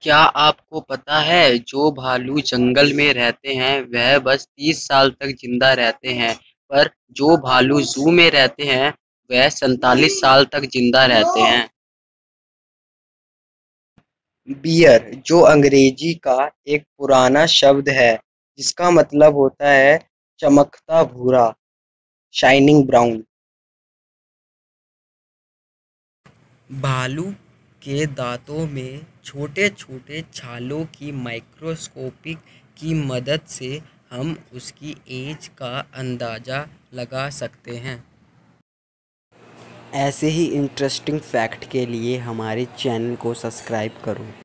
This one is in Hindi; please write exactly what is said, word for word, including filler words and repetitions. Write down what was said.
क्या आपको पता है जो भालू जंगल में रहते हैं वह बस तीस साल तक जिंदा रहते हैं, पर जो भालू जू में रहते हैं वह सैंतालीस साल तक जिंदा रहते हैं। बियर, जो अंग्रेजी का एक पुराना शब्द है जिसका मतलब होता है चमकता भूरा, शाइनिंग ब्राउन। भालू के दांतों में छोटे-छोटे छालों की माइक्रोस्कोपिक की मदद से हम उसकी एज का अंदाज़ा लगा सकते हैं। ऐसे ही इंटरेस्टिंग फैक्ट के लिए हमारे चैनल को सब्सक्राइब करो।